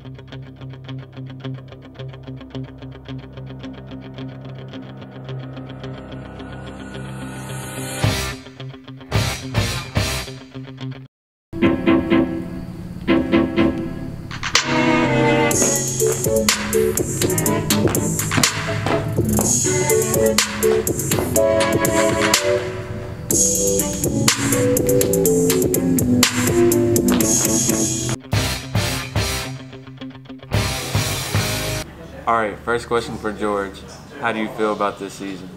Alright, first question for George. How do you feel about this season?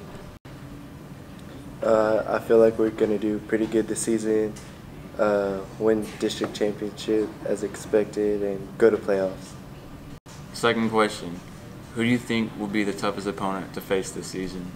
I feel like we're going to do pretty good this season, win district championship as expected, and go to playoffs. Second question. Who do you think will be the toughest opponent to face this season?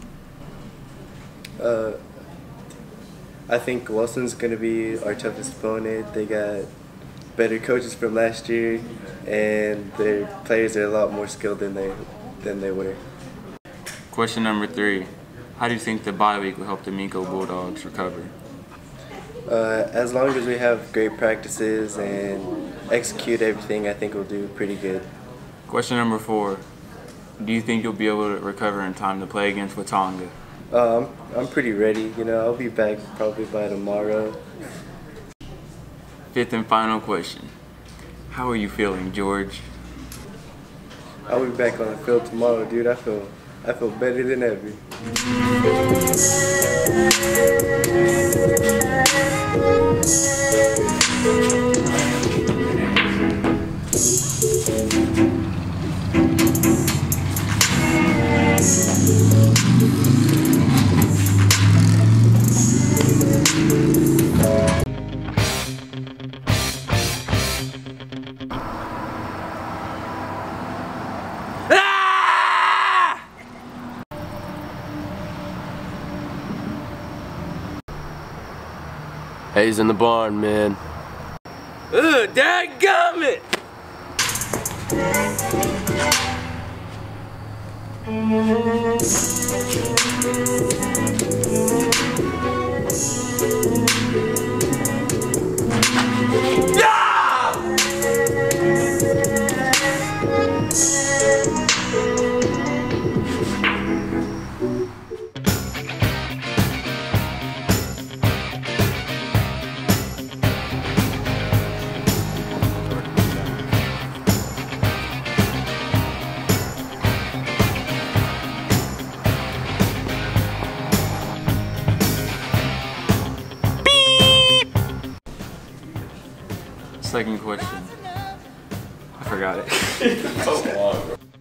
I think Wilson's going to be our toughest opponent. They got better coaches from last year, and their players are a lot more skilled than they were. Question number 3. How do you think the bye week will help the Mhs Bulldogs recover? As long as we have great practices and execute everything, I think we'll do pretty good. Question number 4. Do you think you'll be able to recover in time to play against Watanga? I'm pretty ready. I'll be back probably by tomorrow. Fifth and final question. How are you feeling, George? I'll be back on the field tomorrow, dude. I feel better than ever. Hayes in the barn, man. Ugh, dadgummit! Second question. I forgot it.